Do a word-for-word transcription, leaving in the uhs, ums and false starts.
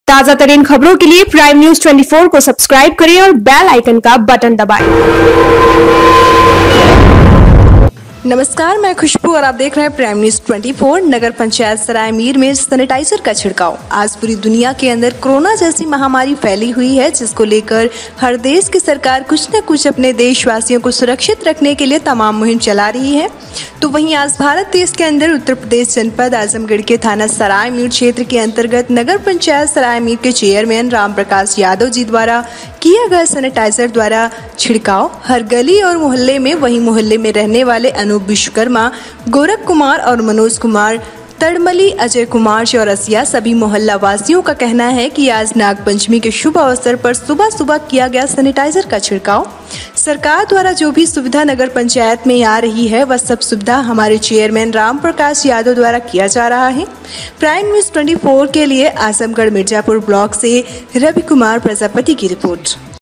ताजा तरीन खबरों के लिए प्राइम न्यूज चौबीस को सब्सक्राइब करें और बेल आइकन का बटन दबाएं। नमस्कार, मैं खुशबू और आप देख रहे हैं प्राइम न्यूज चौबीस। नगर पंचायत सराय मीर में सैनिटाइजर का छिड़काव। आज पूरी दुनिया के अंदर कोरोना जैसी महामारी फैली हुई है, जिसको लेकर हर देश की सरकार कुछ न कुछ अपने देशवासियों को सुरक्षित रखने के लिए तमाम मुहिम चला रही है। तो वहीं आज भारत देश के अंदर उत्तर प्रदेश जनपद आजमगढ़ के थाना सराय मीर क्षेत्र के अंतर्गत नगर पंचायत सराय मीर के चेयरमैन राम प्रकाश यादव जी द्वारा किया गया सैनिटाइजर द्वारा छिड़काव हर गली और मोहल्ले में। वहीं मोहल्ले में रहने वाले अनूप विश्वकर्मा, गोरख कुमार और मनोज कुमार, तड़मली, अजय कुमार, चौरसिया सभी मोहल्ला वासियों का कहना है कि आज नागपंचमी के शुभ अवसर पर सुबह सुबह किया गया सैनिटाइजर का छिड़काव। सरकार द्वारा जो भी सुविधा नगर पंचायत में आ रही है, वह सब सुविधा हमारे चेयरमैन राम प्रकाश यादव द्वारा किया जा रहा है। प्राइम न्यूज चौबीस के लिए आजमगढ़ मिर्जापुर ब्लॉक से रवि कुमार प्रजापति की रिपोर्ट।